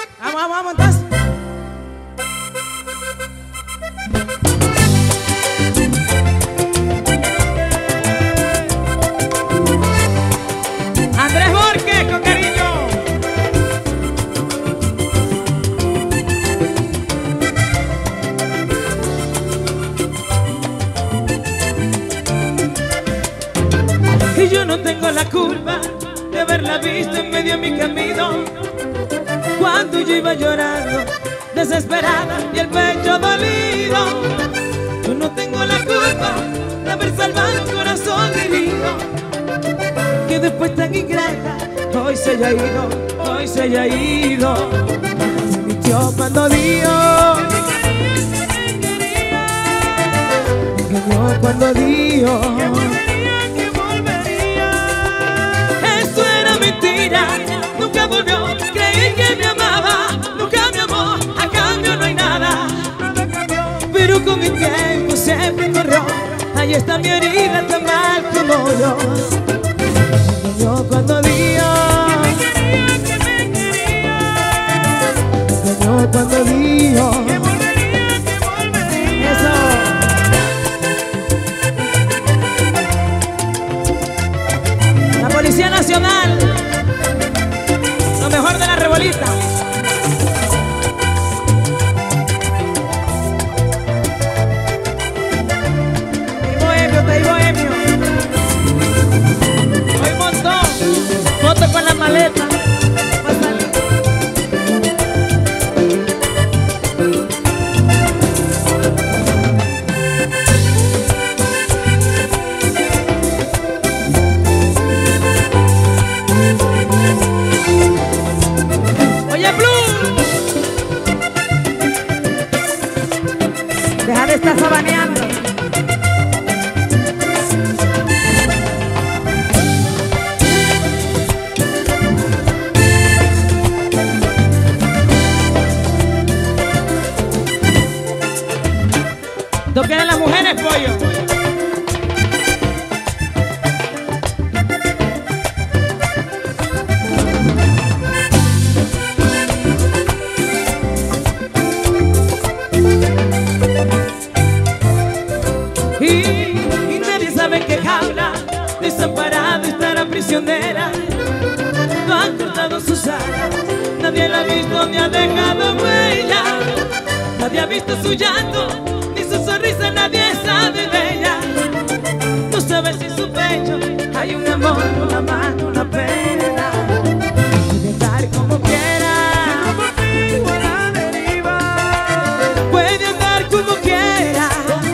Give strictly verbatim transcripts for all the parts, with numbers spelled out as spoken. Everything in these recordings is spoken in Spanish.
Vamos, vamos, vamos entonces. Andrés Borges, con cariño. Y yo no tengo la culpa de haberla visto en medio de mi camino, cuando yo iba llorando, desesperada y el pecho dolido. Yo no tengo la culpa de haber salvado un corazón herido, que después tan ingrata hoy se haya ido, hoy se haya ido. Se mintió cuando dijo que me quería, me engañó cuando dijo que volvería, que volvería. Eso era mentira, nunca volvió. Creí que me amaba, nunca me amó, a cambio no hay nada, nada cambió. Pero con el tiempo siempre corrió, ahí está mi herida tan mal como yo. Me engañó cuando dijo que me quería, me engañó cuando dijo que volvería, que volvería. Eso. La Policía Nacional, lo mejor de la rebolita. Hey bohemio, hey bohemio. Hoy montó, moto con la maleta. Va a salir. Deja de estar sabaneando. Toquen a las mujeres, pollo. Y nadie sabe qué jaula, desamparada estará prisionera. No han cortado sus alas, nadie la ha visto ni ha dejado huella. Nadie ha visto su llanto, ni su sonrisa, nadie sabe de ella. No sabes si en su pecho hay un amor, una mano, una pena. Puede andar como quiera, como a la deriva. Puede andar como quiera,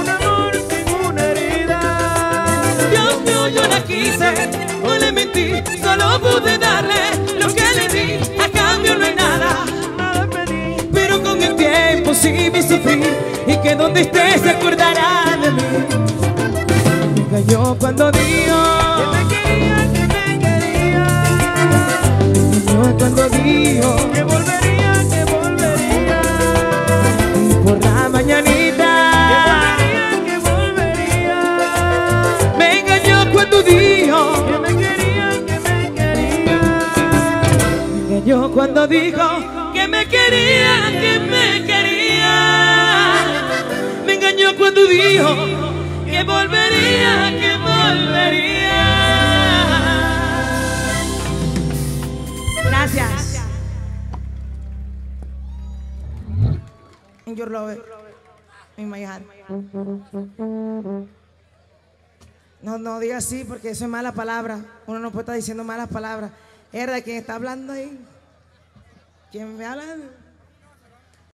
no le mentí, solo pude darle lo que le di, a cambio no hay nada, nada pedí. Pero con el tiempo sí me sufrí, y que donde esté se acordará de mí. Me engañó cuando dijo que me quería, que me quería. Me engañó cuando dijo que volvería, que volvería. Y por la mañanita que volvería, que volvería. Me engañó cuando dijo que me quería, que me quería. Me engañó cuando dijo que me quería, que me quería. Me engañó cuando dijo que volvería, que volvería. Gracias. In your love, in my heart. No, no diga así porque eso es mala palabra. Uno no puede estar diciendo malas palabras. ¿Es de quién está hablando ahí? ¿Quién me habla?